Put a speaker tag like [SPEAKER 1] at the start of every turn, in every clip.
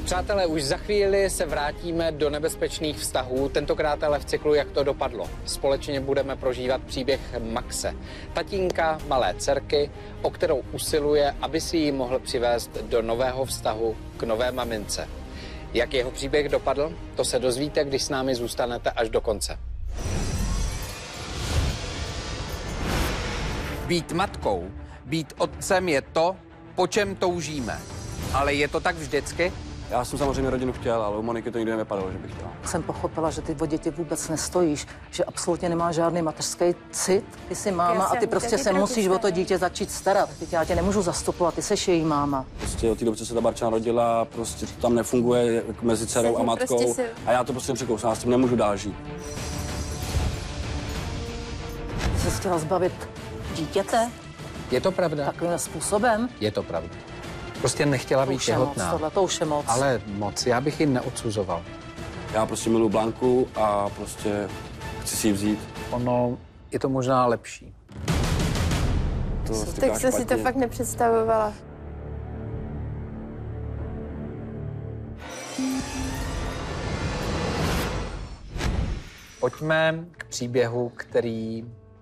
[SPEAKER 1] Přátelé, už za chvíli se vrátíme do nebezpečných vztahů, tentokrát ale v cyklu Jak to dopadlo. Společně budeme prožívat příběh Maxe, tatínka malé dcerky, o kterou usiluje, aby si ji mohl přivést do nového vztahu k nové mamince. Jak jeho příběh dopadl, to se dozvíte, když s námi zůstanete až do konce. Být matkou, být otcem je to, po čem toužíme. Ale je to tak vždycky?
[SPEAKER 2] Já jsem samozřejmě rodinu chtěl, ale u Moniky to nikdy nevypadalo, že bych chtěl.
[SPEAKER 3] Jsem pochopila, že ty o děti vůbec nestojíš, že absolutně nemá žádný mateřský cit. Ty jsi máma a ty prostě se musíš o to dítě začít starat. Teď já tě nemůžu zastupovat, ty seš její máma.
[SPEAKER 2] Prostě od té doby, co se ta Barča narodila, prostě to tam nefunguje mezi dcerou a matkou. A já to prostě nepřekousnu, já s tím nemůžu dál žít.
[SPEAKER 3] Jsi se chtěla zbavit dítěte?
[SPEAKER 1] Je to pravda?
[SPEAKER 3] Takovým způsobem?
[SPEAKER 1] Je to pravda. Prostě nechtěla být těhotná.
[SPEAKER 3] To už je moc.
[SPEAKER 1] Ale moc, já bych ji neodsuzoval.
[SPEAKER 2] Já prostě miluji Blanku a prostě chci si ji vzít.
[SPEAKER 1] Ono je to možná lepší.
[SPEAKER 4] Tak jsem si to fakt nepředstavovala.
[SPEAKER 1] Pojďme k příběhu, který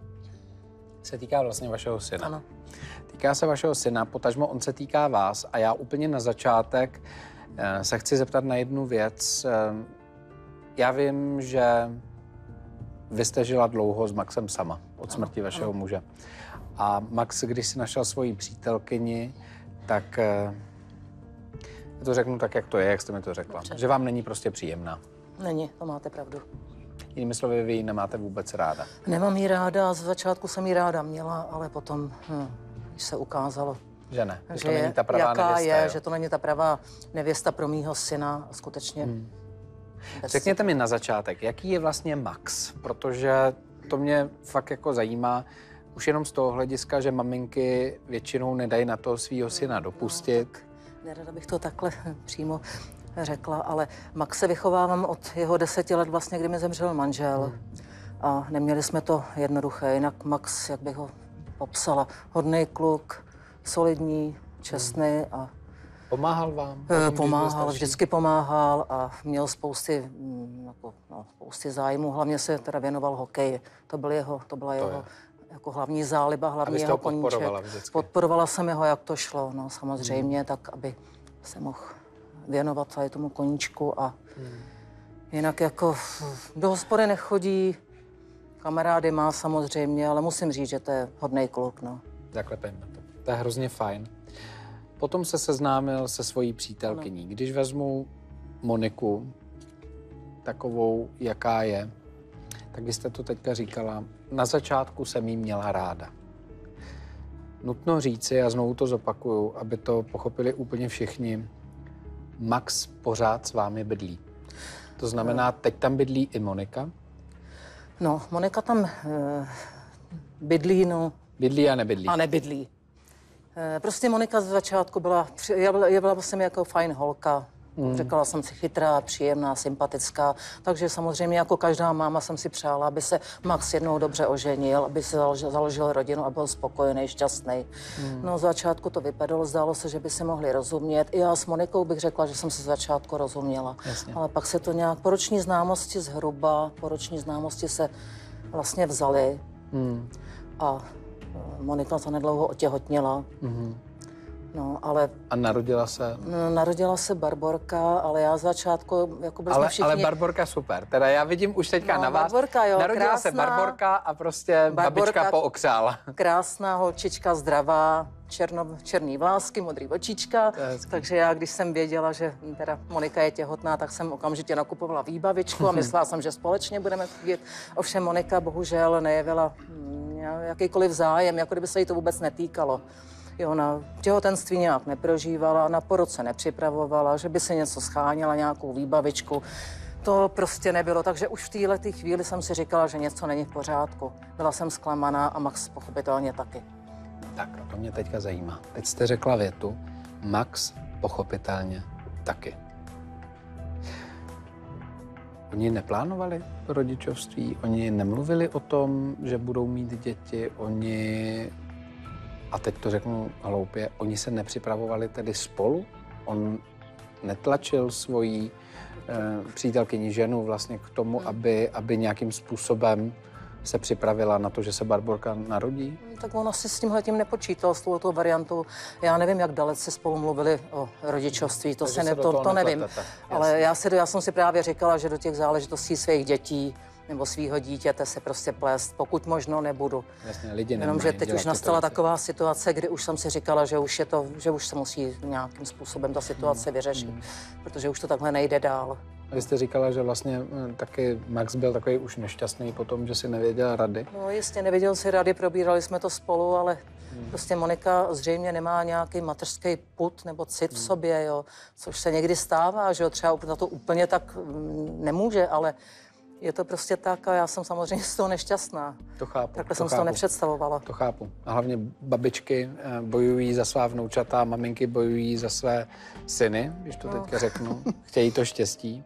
[SPEAKER 1] se týká vlastně vašeho syna.
[SPEAKER 3] Ano.
[SPEAKER 1] Týká se vašeho syna, potažmo on se týká vás a já úplně na začátek se chci zeptat na jednu věc. Já vím, že vy jste žila dlouho s Maxem sama od smrti vašeho muže. A Max, když si našel svoji přítelkyni, tak já to řeknu tak, jak to je, jak jste mi to řekla.
[SPEAKER 3] Dobře.
[SPEAKER 1] Že vám není prostě příjemná.
[SPEAKER 3] Není, to máte pravdu.
[SPEAKER 1] Jinými slovy, vy ji nemáte vůbec ráda.
[SPEAKER 3] Nemám jí ráda, z začátku jsem jí ráda měla, ale potom, když se ukázalo,
[SPEAKER 1] Že ne, že to
[SPEAKER 3] je,
[SPEAKER 1] není ta pravá
[SPEAKER 3] jaká
[SPEAKER 1] nevěsta,
[SPEAKER 3] je,
[SPEAKER 1] jo?
[SPEAKER 3] že to není ta pravá nevěsta pro mýho syna, skutečně.
[SPEAKER 1] Řekněte mi na začátek, jaký je vlastně Max, protože to mě fakt jako zajímá, už jenom z toho hlediska, že maminky většinou nedají na toho svýho syna dopustit.
[SPEAKER 3] Nerada bych to takhle přímo řekla, ale Maxe vychovávám od jeho 10 let vlastně, kdy mi zemřel manžel. A neměli jsme to jednoduché, jinak Max, jak bych ho popsala, hodný kluk, solidní, čestný a
[SPEAKER 1] Pomáhal vám?
[SPEAKER 3] pomáhal, vždycky pomáhal a měl spousty zájmů. Hlavně se teda věnoval hokeji. To byla jeho jako hlavní záliba, hlavní jeho koníček. Podporovala jsem jeho, jak to šlo, no samozřejmě, tak aby se mohl věnovat tady tomu koníčku a jinak jako do hospody nechodí, kamarády má samozřejmě, ale musím říct, že to je hodnej kluk, no.
[SPEAKER 1] Zaklepejme to. To je hrozně fajn. Potom se seznámil se svojí přítelkyní. Ano. Když vezmu Moniku, takovou, jaká je, tak vy jste to teďka říkala, na začátku jsem jí měla ráda. Nutno říci, a znovu to zopakuju, aby to pochopili úplně všichni, Max pořád s vámi bydlí. To znamená, teď tam bydlí i Monika?
[SPEAKER 3] No, Monika tam bydlí, no.
[SPEAKER 1] Bydlí a nebydlí.
[SPEAKER 3] A nebydlí. Prostě Monika z začátku byla vlastně jako fajn holka. Řekla jsem si chytrá, příjemná, sympatická. Takže samozřejmě jako každá máma jsem si přála, aby se Max jednou dobře oženil, aby si založil rodinu a byl spokojený, šťastný. No z začátku to vypadalo, zdálo se, že by si mohli rozumět. I já s Monikou bych řekla, že jsem se z začátku rozuměla.
[SPEAKER 1] Jasně.
[SPEAKER 3] Ale pak se to nějak, po roční známosti se vlastně vzali. A Monika zanedlouho otěhotněla. No, ale...
[SPEAKER 1] A narodila se?
[SPEAKER 3] No, narodila se Barborka, ale já z začátku, jako byli jsme všichni...
[SPEAKER 1] Ale Barborka super. Teda já vidím už teďka na vás.
[SPEAKER 3] Barborka, jo,
[SPEAKER 1] narodila
[SPEAKER 3] krásná,
[SPEAKER 1] se Barborka a prostě babička pookřála.
[SPEAKER 3] Krásná holčička, zdravá, černý vlásky, modrý očička. Takže já, když jsem věděla, že teda Monika je těhotná, tak jsem okamžitě nakupovala výbavičku a myslela jsem, že společně budeme chodit. Ovšem Monika bohužel nejevila jakýkoliv zájem, jako kdyby se jí to vůbec netýkalo. Jo, na těhotenství nějak neprožívala, na porod se nepřipravovala, že by se něco scháněla, nějakou výbavičku. To prostě nebylo, takže už v této chvíli jsem si říkala, že něco není v pořádku. Byla jsem zklamaná a Max pochopitelně taky.
[SPEAKER 1] Tak, a to mě teďka zajímá. Teď jste řekla větu, Max pochopitelně taky. Oni neplánovali rodičovství, oni nemluvili o tom, že budou mít děti, oni... A teď to řeknu hloupě, oni se nepřipravovali tedy spolu? On netlačil svoji přítelkyni ženu vlastně k tomu, aby nějakým způsobem se připravila na to, že se Barborka narodí?
[SPEAKER 3] Tak on asi s tímhletím nepočítal, s touto variantou. Já nevím, jak dalece spolu mluvili o rodičovství, to nevím. Ale já jsem si právě říkala, že do těch záležitostí svých dětí nebo svýho dítěte se prostě plést, pokud možno nebudu.
[SPEAKER 1] Jasně, lidi
[SPEAKER 3] jenomže teď už nastala taková situace, kdy už jsem si říkala, že už se musí nějakým způsobem ta situace vyřešit, protože už to takhle nejde dál.
[SPEAKER 1] Vy jste říkala, že vlastně taky Max byl takový už nešťastný po tom, že si nevěděl rady.
[SPEAKER 3] No jistě, nevěděl si rady, probírali jsme to spolu, ale prostě Monika zřejmě nemá nějaký mateřský pud nebo cit v sobě, jo, což se někdy stává, že jo, třeba na to úplně tak nemůže, ale je to prostě tak a já jsem samozřejmě z toho nešťastná.
[SPEAKER 1] To chápu.
[SPEAKER 3] Takhle jsem si to nepředstavovala.
[SPEAKER 1] To chápu. A hlavně babičky bojují za svá vnoučata, maminky bojují za své syny, když to teďka řeknu. Chtějí to štěstí.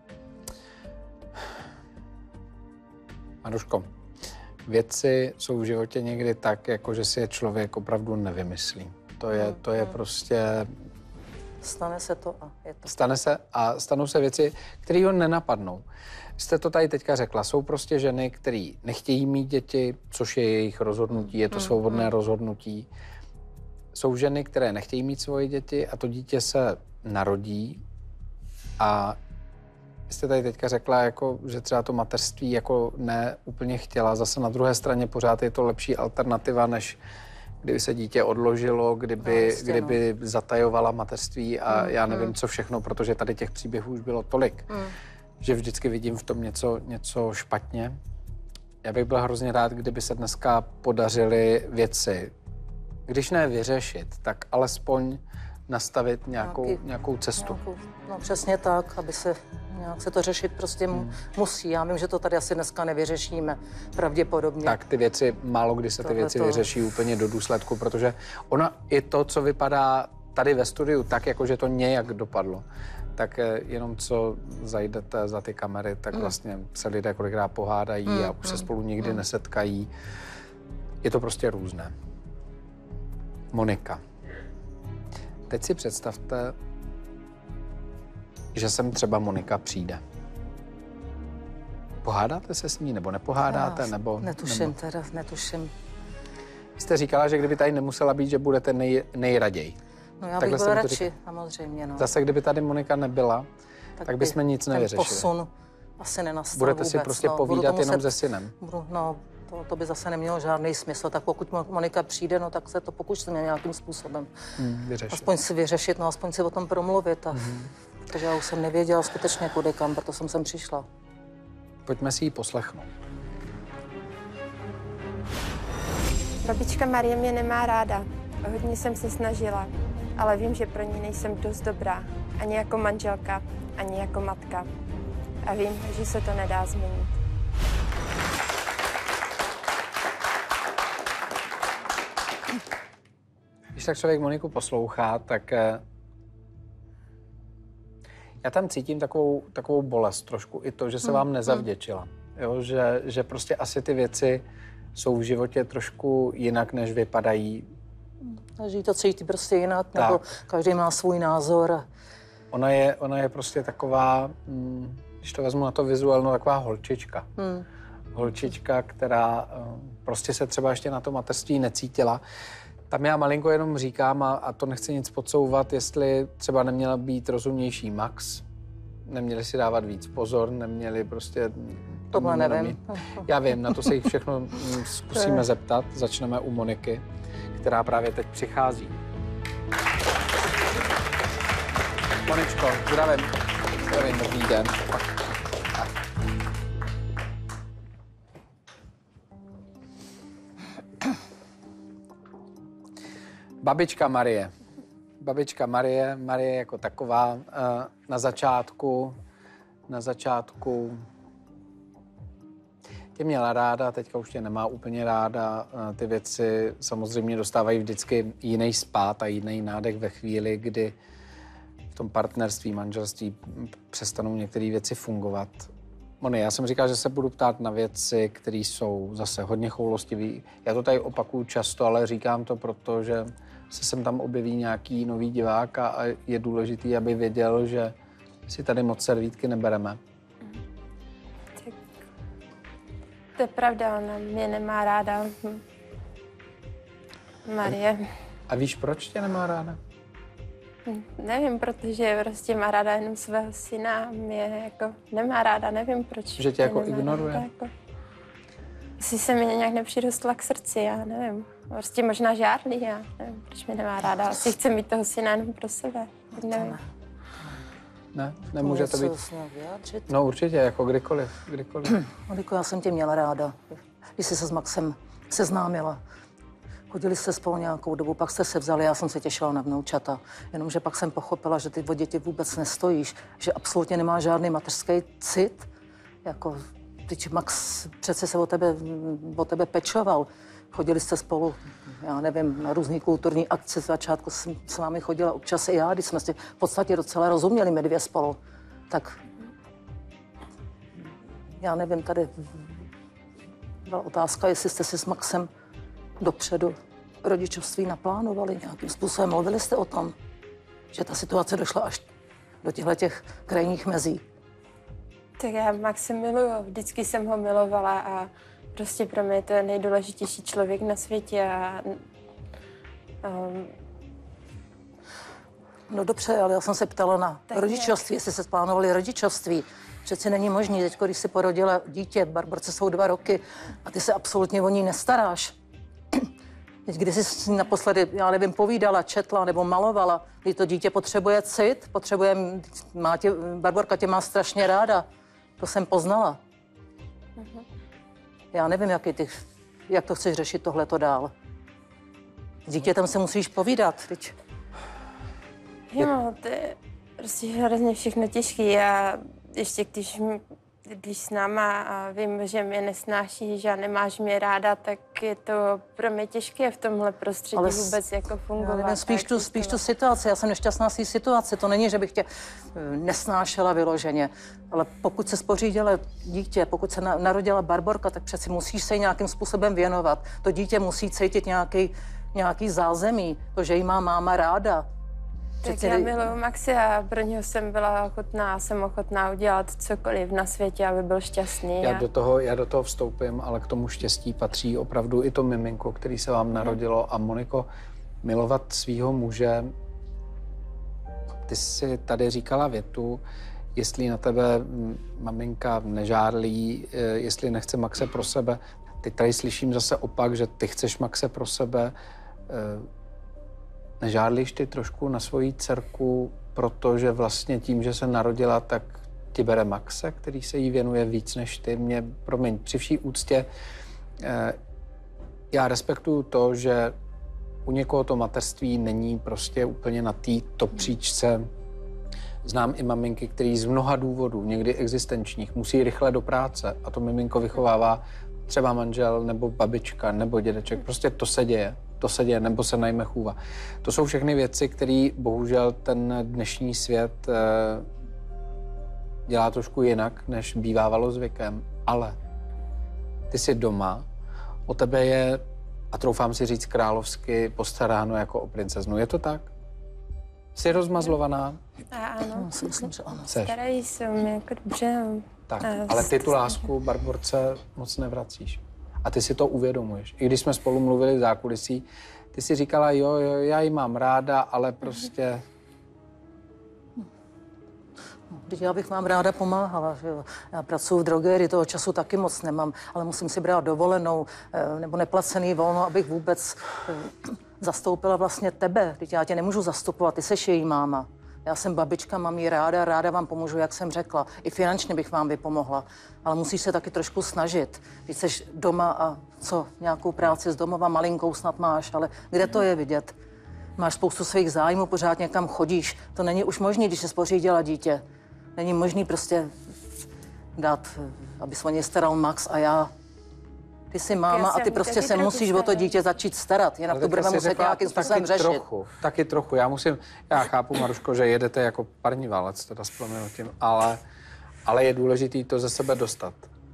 [SPEAKER 1] Maruško, věci jsou v životě někdy tak, jako že si je člověk opravdu nevymyslí. To je prostě...
[SPEAKER 3] Stane se to a je to.
[SPEAKER 1] Stane se a stanou se věci, které ho nenapadnou. Jste to tady teďka řekla, jsou prostě ženy, které nechtějí mít děti, což je jejich rozhodnutí, je to svobodné rozhodnutí. Jsou ženy, které nechtějí mít svoje děti a to dítě se narodí a jste tady teďka řekla, jako, že třeba to mateřství jako ne úplně chtěla. Zase na druhé straně pořád je to lepší alternativa, než kdyby se dítě odložilo, kdyby zatajovala mateřství a já nevím, co všechno, protože tady těch příběhů už bylo tolik, že vždycky vidím v tom něco špatně. Já bych byl hrozně rád, kdyby se dneska podařily věci, když ne vyřešit, tak alespoň nastavit nějakou cestu.
[SPEAKER 3] No přesně tak, aby se nějak se to řešit prostě musí. Já vím, že to tady asi dneska nevyřešíme pravděpodobně.
[SPEAKER 1] Tak ty věci, málo kdy se ty věci vyřeší úplně do důsledku, protože ona i to, co vypadá tady ve studiu tak, jako že to nějak dopadlo, tak jenom co zajdete za ty kamery, tak vlastně se lidé kolikrát pohádají a už se spolu nikdy nesetkají. Je to prostě různé. Monika. Teď si představte, že sem třeba Monika přijde. Pohádáte se s ní, nebo nepohádáte, nebo...
[SPEAKER 3] Netuším.
[SPEAKER 1] Jste říkala, že kdyby tady nemusela být, že budete nejraději.
[SPEAKER 3] No já bych byla radši, samozřejmě, no.
[SPEAKER 1] Zase, kdyby tady Monika nebyla, tak bychom nic nevyřešili.
[SPEAKER 3] Ten posun asi nenastal
[SPEAKER 1] Budete
[SPEAKER 3] vůbec.
[SPEAKER 1] Si prostě povídat jenom se synem.
[SPEAKER 3] To by zase nemělo žádný smysl. Tak pokud Monika přijde, no tak se to pokusíme nějakým způsobem.
[SPEAKER 1] Vyřešit.
[SPEAKER 3] Aspoň si vyřešit, no aspoň si o tom promluvit. Protože já už jsem nevěděla skutečně kudy kam, proto jsem sem přišla.
[SPEAKER 1] Pojďme si ji poslechnout.
[SPEAKER 4] Babička Marie mě nemá ráda. Hodně jsem se snažila, ale vím, že pro ní nejsem dost dobrá. Ani jako manželka, ani jako matka. A vím, že se to nedá změnit.
[SPEAKER 1] Když tak člověk Moniku poslouchá, tak já tam cítím takovou bolest trošku. I to, že se vám nezavděčila. Jo? Že prostě asi ty věci jsou v životě trošku jinak, než vypadají.
[SPEAKER 3] Každý to cítí prostě jinak, nebo každý má svůj názor.
[SPEAKER 1] Ona je prostě taková, když to vezmu na to vizuálno, taková holčička. Holčička, která prostě se třeba ještě na to mateřství necítila. Tam já malinko jenom říkám, a to nechci nic podsouvat, jestli třeba neměla být rozumnější Max, neměli si dávat víc pozor, neměli prostě...
[SPEAKER 3] Tohle nevím.
[SPEAKER 1] Já vím, na to se jich všechno zkusíme zeptat. Začneme u Moniky, která právě teď přichází. Moničko, zdravím. Zdravím, dobrý den. Babička Marie jako taková na začátku tě měla ráda, teďka už tě nemá úplně ráda. Ty věci samozřejmě dostávají vždycky jiný spád a jiný nádech ve chvíli, kdy v tom partnerství, manželství přestanou některé věci fungovat. Moni, já jsem říkal, že se budu ptát na věci, které jsou zase hodně choulostivé. Já to tady opakuju často, ale říkám to proto, že se sem tam objeví nějaký nový divák a je důležitý, aby věděl, že si tady moc servítky nebereme.
[SPEAKER 4] Tak to je pravda, ona mě nemá ráda. Marie.
[SPEAKER 1] A víš, proč tě nemá ráda?
[SPEAKER 4] Nevím, protože prostě má ráda jenom svého syna a mě jako nemá ráda, nevím proč.
[SPEAKER 1] Že tě jako ignoruje?
[SPEAKER 4] Ráda, jako. Asi se mi nějak nepřirostla k srdci, já nevím. Prostě možná žárlí, já nevím, proč mě nemá ráda. Asi chce mít toho syna jenom pro sebe, nevím.
[SPEAKER 1] Ne, nemůže to být. No určitě, jako kdykoliv.
[SPEAKER 3] Moliko, já jsem tě měla ráda, když jsi se s Maxem seznámila. Chodili jste spolu nějakou dobu, pak jste se vzali, já jsem se těšila na vnoučata. Jenomže pak jsem pochopila, že ty o děti vůbec nestojíš, že absolutně nemá žádný mateřský cit. Jako, teď Max přece se o tebe pečoval. Chodili jste spolu, já nevím, na různý kulturní akce. Z začátku jsem s vámi chodila občas i já, když jsme si v podstatě docela rozuměli my dvě spolu. Tak já nevím, tady byla otázka, jestli jste si s Maxem dopředu rodičovství naplánovali nějakým způsobem. Mluvili jste o tom, že ta situace došla až do těch krajních mezí?
[SPEAKER 4] Tak já Maxe miluju, vždycky jsem ho milovala a prostě pro mě je to nejdůležitější člověk na světě
[SPEAKER 3] No dobře, ale já jsem se ptala na rodičovství, jestli se plánovali rodičovství. Přeci není možný, teď, když si porodila dítě, Barborce jsou 2 roky a ty se absolutně o ní nestaráš. Teď, když jsi naposledy, já nevím, povídala, četla nebo malovala, když to dítě potřebuje cit, Barborka tě má strašně ráda. To jsem poznala. Já nevím, jak to chceš řešit tohleto dál. S dítětem se musíš povídat, teď.
[SPEAKER 4] Jo, to je prostě hrozně všechno těžké a ještě když s náma a vím, že mě nesnášíš a nemáš mě ráda, tak je to pro mě těžké v tomhle prostředí vůbec jako fungovat.
[SPEAKER 3] Nevím, spíš tu situaci, já jsem nešťastná z té situace, to není, že bych tě nesnášela vyloženě, ale pokud se spořídila dítě, pokud se narodila Barborka, tak přeci musíš se jí nějakým způsobem věnovat. To dítě musí cítit nějaký zázemí, to, že jí má máma ráda.
[SPEAKER 4] Tak já miluju Maxi a pro něho jsem ochotná udělat cokoliv na světě, aby byl šťastný.
[SPEAKER 1] Já do toho vstoupím, ale k tomu štěstí patří opravdu i to miminko, který se vám narodilo. A Moniko, milovat svýho muže, ty jsi tady říkala větu, jestli na tebe maminka nežárlí, jestli nechce Maxe pro sebe. Teď tady slyším zase opak, že ty chceš Maxe pro sebe. Nežádlíš ty trošku na svoji dcerku, protože vlastně tím, že se narodila, tak ti bere Maxe, který se jí věnuje víc než ty? Promiň, při vší úctě, já respektuju to, že u někoho to mateřství není prostě úplně na té top příčce. Znám i maminky, které z mnoha důvodů, někdy existenčních, musí rychle do práce a to miminko vychovává třeba manžel nebo babička nebo dědeček. Prostě to se děje, nebo se najme chůva. To jsou všechny věci, které bohužel ten dnešní svět dělá trošku jinak, než bývávalo zvykem. Ale ty jsi doma, o tebe je, a troufám si říct královsky, postaráno jako o princeznu. Je to tak? Jsi rozmazlovaná?
[SPEAKER 4] Ano.
[SPEAKER 3] Myslím, že ano.
[SPEAKER 4] Starají se o mě jako dobře.
[SPEAKER 1] Tak, ale ty tu lásku Barborce moc nevracíš. A ty si to uvědomuješ. I když jsme spolu mluvili v zákulisí, ty si říkala, jo, já ji mám ráda, ale prostě...
[SPEAKER 3] Když já bych vám ráda pomáhala, že jo. Já pracuji v drogerii, toho času taky moc nemám, ale musím si brát dovolenou nebo neplacený volno, abych vůbec zastoupila vlastně tebe. Teď já tě nemůžu zastupovat, ty seš její máma. Já jsem babička, mám ji ráda vám pomůžu, jak jsem řekla. I finančně bych vám vypomohla, ale musíš se taky trošku snažit. Když jsi doma a co, nějakou práci z domova, malinkou snad máš, ale kde to je vidět? Máš spoustu svých zájmů, pořád někam chodíš. To není už možný, když se spořídila dítě. Není možný prostě dát, aby se o něj staral Max a já. Ty jsi máma a ty prostě se musíš o to dítě začít starat, jinak to budeme muset nějakým způsobem řešit.
[SPEAKER 1] Taky trochu. Já chápu, Maruško, že jedete jako parní válec, teda s prominutím, ale je důležitý to ze sebe dostat.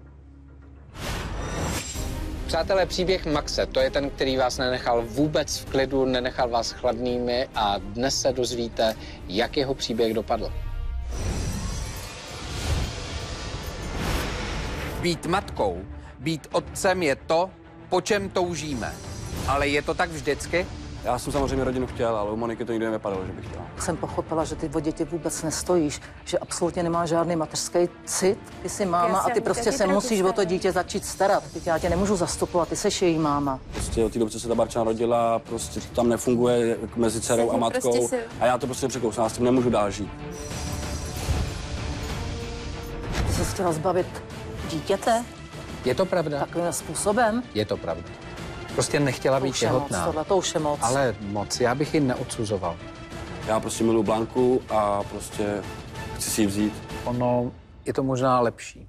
[SPEAKER 1] Přátelé, příběh Maxe, to je ten, který vás nenechal vůbec v klidu, nenechal vás chladnými a dnes se dozvíte, jak jeho příběh dopadl. Být matkou, být otcem je to, po čem toužíme. Ale je to tak vždycky?
[SPEAKER 2] Já jsem samozřejmě rodinu chtěl, ale u Moniky to nikdy nevypadalo, že bych chtěla.
[SPEAKER 3] Jsem pochopila, že ty o děti vůbec nestojíš, že absolutně nemá žádný mateřský cit. Ty jsi máma a ty prostě se musíš o to dítě začít starat. Teď já tě nemůžu zastupovat, ty seš její máma.
[SPEAKER 2] Prostě od té doby, co se ta Barča rodila, prostě to tam nefunguje mezi dcerou a matkou. A já to prostě nepřekousnu, já s tím nemůžu dál žít.
[SPEAKER 3] Ty jsi chtěla zbavit dítěte?
[SPEAKER 1] Je to pravda?
[SPEAKER 3] Takovým způsobem?
[SPEAKER 1] Je to pravda. Prostě nechtěla být těhotná.
[SPEAKER 3] To už je moc.
[SPEAKER 1] Ale moc, já bych ji neodsuzoval.
[SPEAKER 2] Já prostě miluji Blanku a prostě chci si ji vzít.
[SPEAKER 1] Ono je to možná lepší.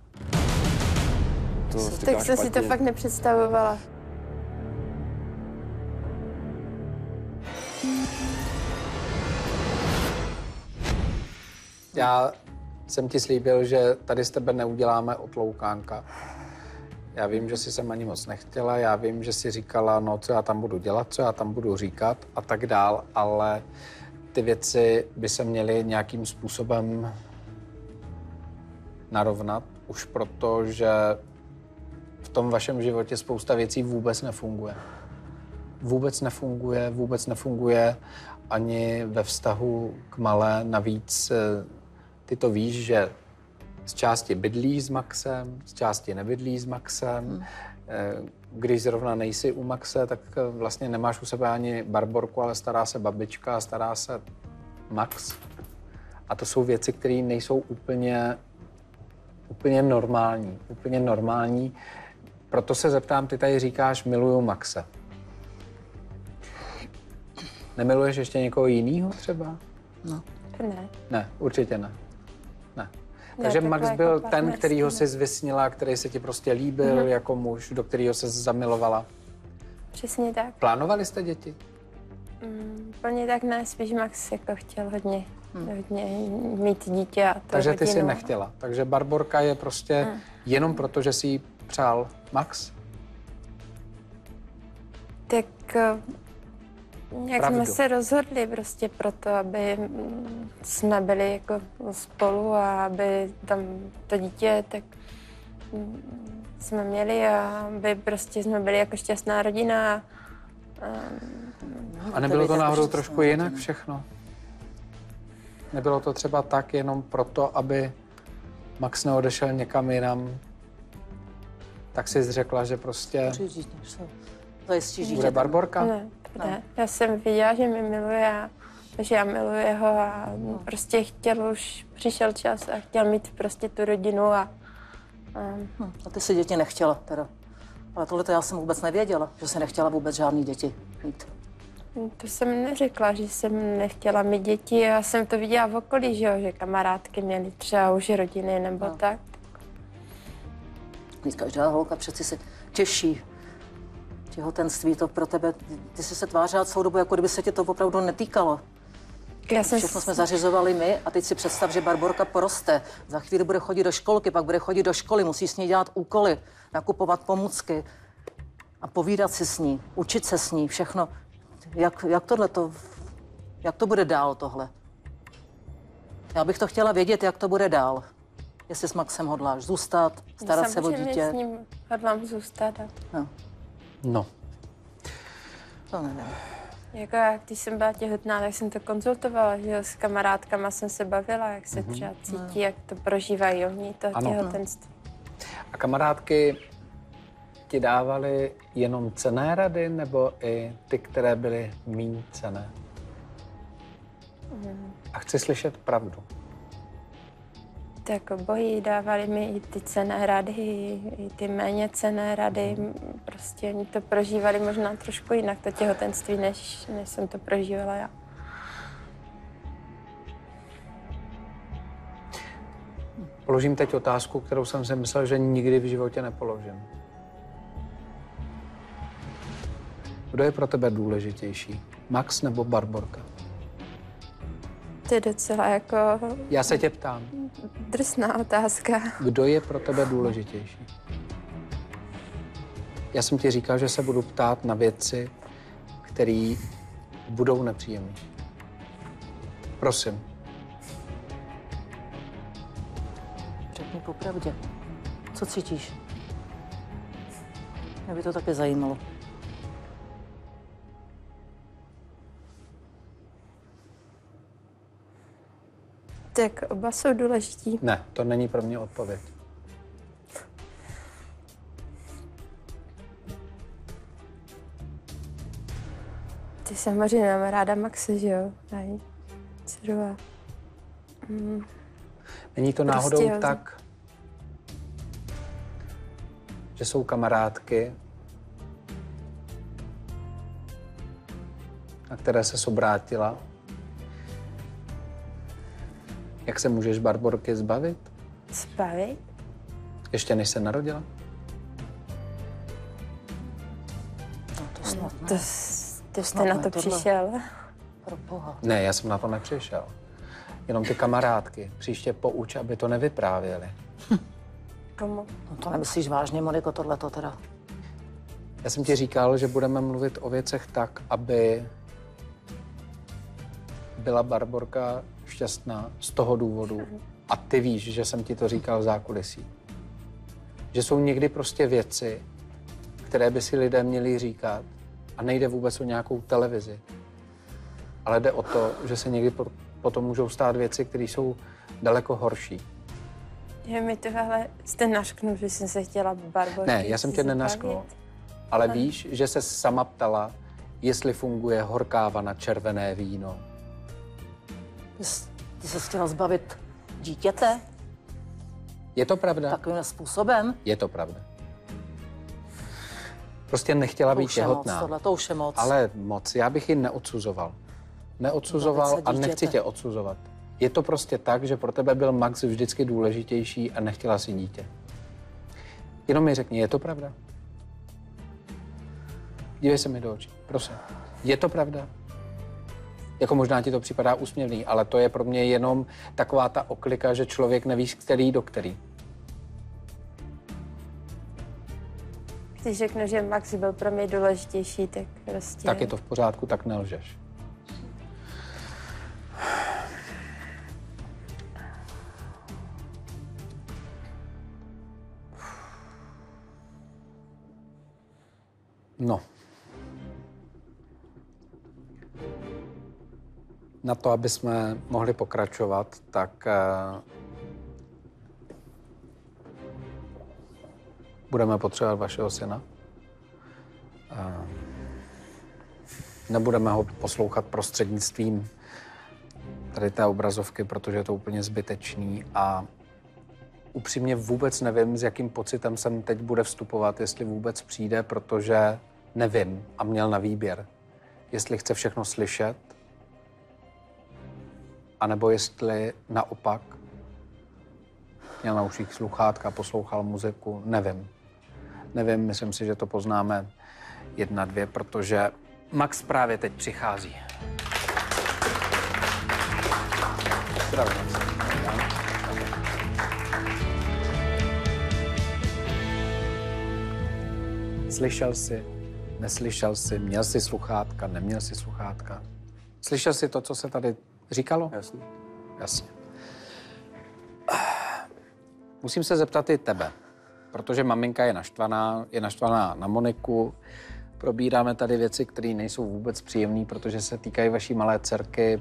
[SPEAKER 4] Tak jsem si to fakt nepředstavovala.
[SPEAKER 1] Já jsem ti slíbil, že tady z tebe neuděláme otloukánka. Já vím, že jsi sem ani moc nechtěla, já vím, že jsi říkala, no, co já tam budu dělat, co já tam budu říkat a tak dál, ale ty věci by se měly nějakým způsobem narovnat, už proto, že v tom vašem životě spousta věcí vůbec nefunguje. Vůbec nefunguje ani ve vztahu k malé. Navíc ty to víš, že z části bydlí s Maxem, z části nebydlí s Maxem. Když zrovna nejsi u Maxe, tak vlastně nemáš u sebe ani Barborku, ale stará se babička a stará se Max. A to jsou věci, které nejsou úplně normální. Proto se zeptám, ty tady říkáš, miluju Maxe. Nemiluješ ještě někoho jiného třeba?
[SPEAKER 3] No.
[SPEAKER 4] Ne.
[SPEAKER 1] Ne, určitě ne. Takže Max byl ten, kterýho jsi zvysnila, který se ti prostě líbil jako muž, do kterého se zamilovala.
[SPEAKER 4] Přesně tak.
[SPEAKER 1] Plánovali jste děti?
[SPEAKER 4] Plně tak ne, spíš Max jako chtěl hodně mít dítě a to
[SPEAKER 1] Takže ty
[SPEAKER 4] rodinu.
[SPEAKER 1] jsi nechtěla. Takže Barborka je prostě jenom proto, že si jí přál Max?
[SPEAKER 4] Tak jak jsme se rozhodli prostě proto, aby jsme byli jako spolu a aby tam to dítě tak jsme měli a aby prostě jsme byli jako šťastná rodina.
[SPEAKER 1] A nebylo to náhodou trošku jinak všechno? Nebylo to třeba tak jenom proto, aby Max neodešel někam jinam? Tak jsi řekla, že prostě bude Barborka?
[SPEAKER 4] Ne. Já jsem viděla, že mě miluje a že já miluji jeho a prostě přišel čas a chtěl mít prostě tu rodinu a
[SPEAKER 3] ty si děti nechtěla teda. Ale tohle já jsem vůbec nevěděla, že jsi nechtěla vůbec žádný děti mít.
[SPEAKER 4] To jsem neřekla, že jsem nechtěla mít děti. Já jsem to viděla v okolí, že kamarádky měly třeba už rodiny nebo tak.
[SPEAKER 3] Každá holka přeci se těší. Těhotenství to pro tebe, ty jsi se tvářila celou dobu, jako kdyby se tě to opravdu netýkalo. Všechno jsme zařizovali my a teď si představ, že Barborka poroste. Za chvíli bude chodit do školky, pak bude chodit do školy, musí s ní dělat úkoly, nakupovat pomůcky a povídat si s ní, učit se s ní, všechno. Jak to bude dál tohle? Já bych to chtěla vědět, jak to bude dál. Jestli s Maxem hodláš zůstat, starat se o dítě.
[SPEAKER 4] Samozřejmě s ním hodlám zůstat.
[SPEAKER 1] No.
[SPEAKER 3] To nevím.
[SPEAKER 4] Jako já, když jsem byla těhotná, tak jsem to konzultovala, že s kamarádkama jsem se bavila, jak se třeba cítí, jak to prožívají oni, to těhotenství.
[SPEAKER 1] A kamarádky ti dávaly jenom cenné rady, nebo i ty, které byly méně cenné? A chci slyšet pravdu.
[SPEAKER 4] Tak obojí dávali mi i ty cenné rady, i ty méně cenné rady. Prostě oni to prožívali možná trošku jinak, to těhotenství, než jsem to prožívala já.
[SPEAKER 1] Položím teď otázku, kterou jsem si myslel, že nikdy v životě nepoložím. Kdo je pro tebe důležitější? Max nebo Barborka?
[SPEAKER 4] To je docela jako...
[SPEAKER 1] Já se tě ptám.
[SPEAKER 4] Drsná otázka.
[SPEAKER 1] Kdo je pro tebe důležitější? Já jsem ti říkal, že se budu ptát na věci, které budou nepříjemné. Prosím.
[SPEAKER 3] Řekni popravdě. Co cítíš? Mě by to taky zajímalo.
[SPEAKER 4] Tak oba jsou důležití.
[SPEAKER 1] Ne, to není pro mě odpověď.
[SPEAKER 4] Ty samozřejmě mám ráda Maxe, že jo? Aj, dceru.
[SPEAKER 1] Není to náhodou
[SPEAKER 4] Prostě
[SPEAKER 1] tak, že jsou kamarádky, na které se obrátila? Jak se můžeš Barborky zbavit?
[SPEAKER 4] Zbavit?
[SPEAKER 3] Ještě
[SPEAKER 1] než se narodila?
[SPEAKER 3] No to snad ne.
[SPEAKER 4] Ty jste na to přišel?
[SPEAKER 3] Pro boha.
[SPEAKER 1] Ne, já jsem na to nepřišel. Jenom ty kamarádky. Příště pouč, aby to nevyprávěli.
[SPEAKER 4] Komu?
[SPEAKER 3] No to nemyslíš vážně, Moniko, tohleto teda?
[SPEAKER 1] Já jsem ti říkal, že budeme mluvit o věcech tak, aby byla Barborka šťastná z toho důvodu. A ty víš, že jsem ti to říkal v zákulisí. Že jsou někdy prostě věci, které by si lidé měli říkat a nejde vůbec o nějakou televizi. Ale jde o to, že se někdy potom můžou stát věci, které jsou daleko horší.
[SPEAKER 4] Je mi tohle jste nařknul, že jsem se chtěla Barborky.
[SPEAKER 1] Ne, já jsem tě nenařknul, ale víš, že se sama ptala, jestli funguje horkáva na červené víno.
[SPEAKER 3] Ty se chtěla zbavit dítěte?
[SPEAKER 1] Je to pravda?
[SPEAKER 3] Takovým způsobem?
[SPEAKER 1] Je to pravda. Prostě nechtěla být těhotná.
[SPEAKER 3] To už je moc.
[SPEAKER 1] Ale moc. Já bych ji neodsuzoval. Neodsuzoval a nechci tě odsuzovat. Je to prostě tak, že pro tebe byl Max vždycky důležitější a nechtěla si dítě. Jenom mi řekni, je to pravda? Dívej se mi do očí, prosím. Je to pravda? Jako možná ti to připadá úsměvný, ale to je pro mě jenom taková ta oklika, že člověk neví, z který do který.
[SPEAKER 4] Když řeknu, že Max byl pro mě důležitější, tak prostě...
[SPEAKER 1] Tak je to v pořádku, tak nelžeš. No. Na to, aby jsme mohli pokračovat, tak budeme potřebovat vašeho syna. Nebudeme ho poslouchat prostřednictvím tady té obrazovky, protože je to úplně zbytečný a upřímně vůbec nevím, s jakým pocitem sem teď bude vstupovat, jestli vůbec přijde, protože nevím a měl na výběr, jestli chce všechno slyšet, anebo jestli naopak měl na uších sluchátka, poslouchal muziku, nevím. Nevím, myslím si, že to poznáme 1, 2, protože Max právě teď přichází. Zdravím. Slyšel jsi, neslyšel jsi, měl jsi sluchátka, neměl jsi sluchátka? Slyšel jsi to, co se tady říkalo?
[SPEAKER 2] Jasně.
[SPEAKER 1] Jasně. Musím se zeptat i tebe, protože maminka je naštvaná na Moniku. Probíráme tady věci, které nejsou vůbec příjemné, protože se týkají vaší malé dcerky.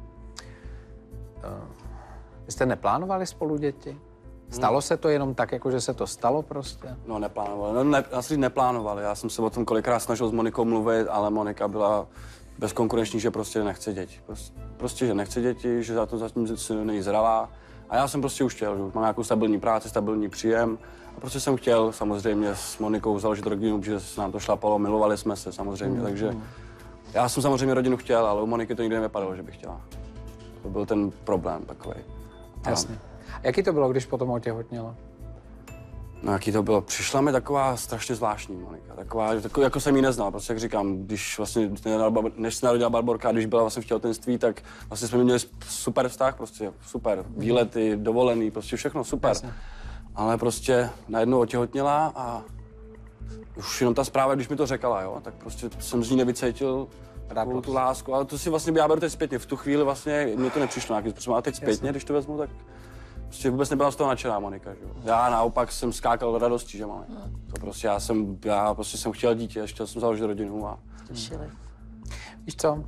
[SPEAKER 1] Vy jste neplánovali spolu děti? Stalo se to jenom tak, jako že se to stalo prostě?
[SPEAKER 2] No, neplánovali. No, asi neplánovali. Já jsem se o tom kolikrát snažil s Monikou mluvit, ale Monika byla bezkonkurenční, že prostě nechce děti. Prostě, že nechce děti, že za to zatím není zralá. A já jsem prostě už chtěl, že už mám nějakou stabilní práci, stabilní příjem. A prostě jsem chtěl samozřejmě s Monikou založit rodinu, protože se nám to šlapalo, milovali jsme se samozřejmě, takže já jsem samozřejmě rodinu chtěl, ale u Moniky to nikdy nevypadalo, že bych chtěla. To byl ten problém takovej.
[SPEAKER 1] Jasně. A jaký to bylo, když potom otěhotněla?
[SPEAKER 2] No, jaký to bylo? Přišla mi taková strašně zvláštní Monika. Taková, jako jsem ji neznal, prostě jak říkám, když vlastně, než se narodila Barborka, když byla vlastně v těhotenství, tak vlastně jsme měli super vztah, prostě super. Výlety, dovolený, prostě všechno super. Jasně. Ale prostě najednou otěhotněla a už jenom ta zpráva, když mi to řekla, jo, tak prostě jsem z ní nevycítil takovou tu lásku. Ale to si vlastně já beru teď zpětně. V tu chvíli vlastně mě to nepřišlo nějakým způsobem. A teď zpětně, když to vezmu, tak Prostě vůbec nebyla z toho nadšená Monika, že jo. Já naopak jsem skákal do radosti, že máme. To prostě já prostě jsem chtěl dítě, chtěl jsem založit rodinu a...
[SPEAKER 3] Těšili.
[SPEAKER 1] Víš co?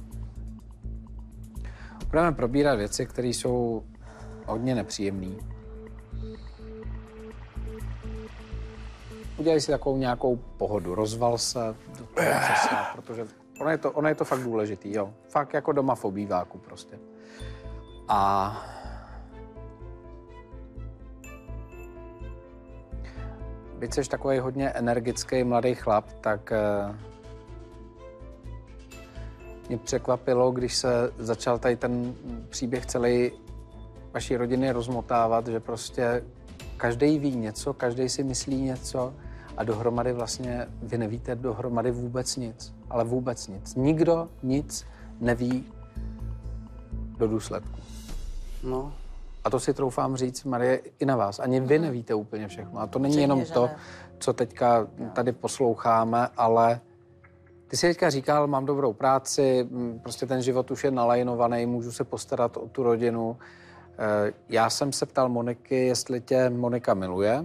[SPEAKER 1] Budeme probírat věci, které jsou hodně nepříjemné. Udělej si takovou nějakou pohodu, rozval se do toho křesla, protože ono je to fakt důležitý, jo. Fakt jako doma v obýváku prostě. A byť jsi takový hodně energický mladý chlap, tak mě překvapilo, když se začal tady ten příběh celý vaší rodiny rozmotávat, že prostě každý ví něco, každý si myslí něco a dohromady vlastně vy nevíte dohromady vůbec nic, ale vůbec nic. Nikdo nic neví do důsledku.
[SPEAKER 2] No.
[SPEAKER 1] A to si troufám říct, Marie, i na vás. Ani vy nevíte úplně všechno. A to není jenom to, co teďka tady posloucháme, ale ty si teďka říkal, mám dobrou práci, prostě ten život už je nalajnovaný, můžu se postarat o tu rodinu. Já jsem se ptal Moniky, jestli tě Monika miluje.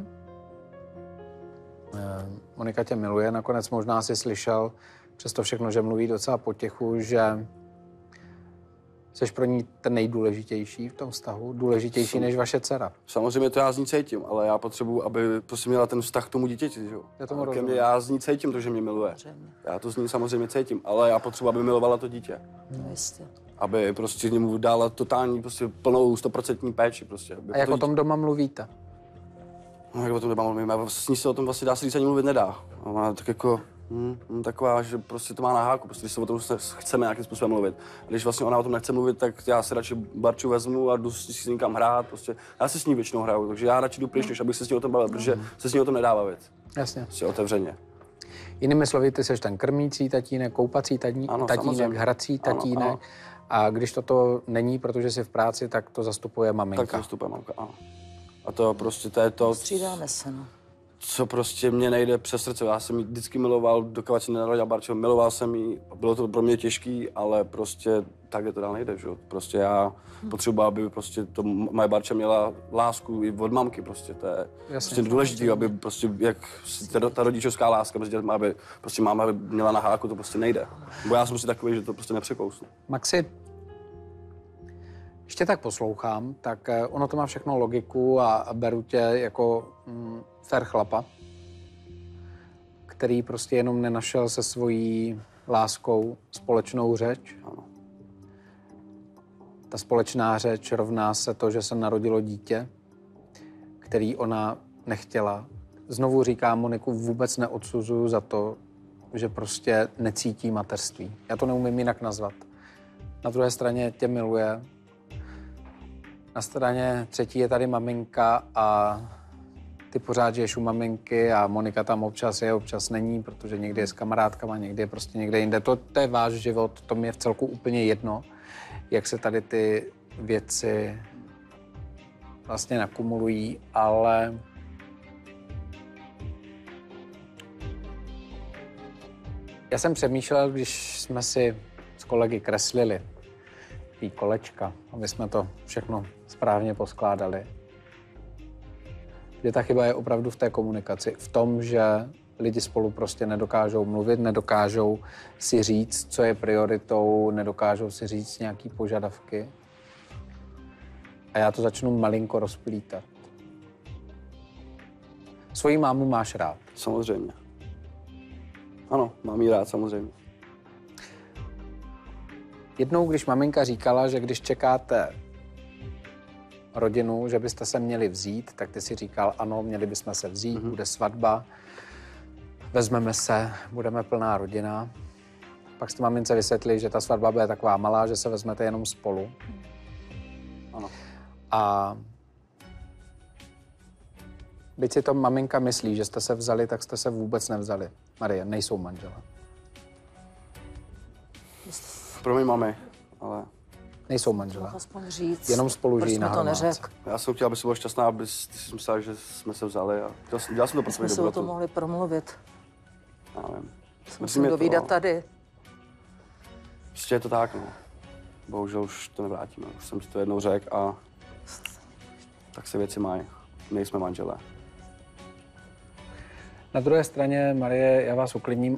[SPEAKER 1] Monika tě miluje, nakonec možná si slyšel, přesto všechno, že mluví docela potichu, že jsi pro ní ten nejdůležitější v tom vztahu, důležitější než vaše dcera.
[SPEAKER 2] Samozřejmě to já z ní cítím, ale já potřebuji, aby prostě měla ten vztah k tomu dítěti, že jo. Já z ní cítím to, že mě miluje. Já to z ní samozřejmě cítím, ale já potřebuji, aby milovala to dítě.
[SPEAKER 3] No jistě.
[SPEAKER 2] Aby prostě němu dala totální, prostě plnou 100% péči prostě.
[SPEAKER 1] A jak o tom doma mluvíte?
[SPEAKER 2] No, jak o tom doma mluvíme, s ní se o tom vlastně dá se říct ani mluvit nedá. Ona tak jako taková, že prostě to má na háku, prostě když se o tom chceme nějakým způsobem mluvit. Když vlastně ona o tom nechce mluvit, tak já si radši Barču vezmu a jdu si někam hrát, prostě. Já se s ní většinou hraju, takže já radši jdu pryč, než abych se s ní o tom bavil, protože se s ní o tom nedá bavit.
[SPEAKER 1] Jasně.
[SPEAKER 2] Prostě otevřeně.
[SPEAKER 1] Jinými slovy, ty jsi ten krmící tatínek, koupací tatínek, hrací tatínek. Ano. A když toto není, protože jsi v práci, tak to zastupuje maminka.
[SPEAKER 2] Tak to zastupuje mamka, ano. A to prostě to je to,
[SPEAKER 3] Střídáme se, no.
[SPEAKER 2] Co prostě mě nejde přes srdce. Já jsem ji vždycky miloval, dokud se nenarodila Barča, miloval jsem ji, bylo to pro mě těžký, ale prostě takhle to dál nejde, že jo. Prostě já potřebuji, aby prostě to moje Barča měla lásku i od mamky, prostě to je prostě důležité, aby prostě jak ta rodičovská láska mezi dětmi, aby prostě máma měla na háku, to prostě nejde. Bo já jsem si takový, že to prostě nepřekousnu.
[SPEAKER 1] Maxi, ještě tak poslouchám, tak ono to má všechno logiku a beru tě jako fair chlapa, který prostě jenom nenašel se svojí láskou společnou řeč.
[SPEAKER 2] Ano.
[SPEAKER 1] Ta společná řeč rovná se to, že se narodilo dítě, který ona nechtěla. Znovu říkám, Moniku vůbec neodsuzuju za to, že prostě necítí mateřství. Já to neumím jinak nazvat. Na druhé straně tě miluje. Na straně třetí je tady maminka a ty pořád žiješ u maminky a Monika tam občas je, občas není, protože někdy je s kamarádkama, někdy je prostě někde jinde. To je váš život, to mi je v celku úplně jedno, jak se tady ty věci vlastně nakumulují, ale já jsem přemýšlel, když jsme si s kolegy kreslili tý kolečka, aby jsme to všechno správně poskládali. Že ta chyba je opravdu v té komunikaci, v tom, že lidi spolu prostě nedokážou mluvit, nedokážou si říct, co je prioritou, nedokážou si říct nějaký požadavky. A já to začnu malinko rozplítat. Svoji mámu máš rád?
[SPEAKER 2] Samozřejmě. Ano, mám jí rád, samozřejmě.
[SPEAKER 1] Jednou, když maminka říkala, že když čekáte rodinu, že byste se měli vzít, tak ty si říkal, ano, měli bychom se vzít, bude svatba, vezmeme se, budeme plná rodina. Pak jste mamince vysvětlili, že ta svatba bude taková malá, že se vezmete jenom spolu.
[SPEAKER 2] Ano.
[SPEAKER 1] A byť si to maminka myslí, že jste se vzali, tak jste se vůbec nevzali. Marie, nejsou manželé.
[SPEAKER 2] Pro mě máme, ale...
[SPEAKER 1] Nejsou manželé.
[SPEAKER 3] Aspoň říct.
[SPEAKER 1] Jenom spolu žijí na hromádce.
[SPEAKER 2] Já jsem chtěl, aby se byla šťastná, aby si myslela, že jsme se vzali a dělal jsem to pro
[SPEAKER 3] jsme se o tom mohli promluvit.
[SPEAKER 2] Já nevím.
[SPEAKER 3] Musím dovídat tady.
[SPEAKER 2] Prostě je to tak, no. Bohužel už to nevrátíme. Už jsem ti to jednou řekl a tak se věci mají. Nejsme manželé.
[SPEAKER 1] Na druhé straně, Marie, já vás uklidním,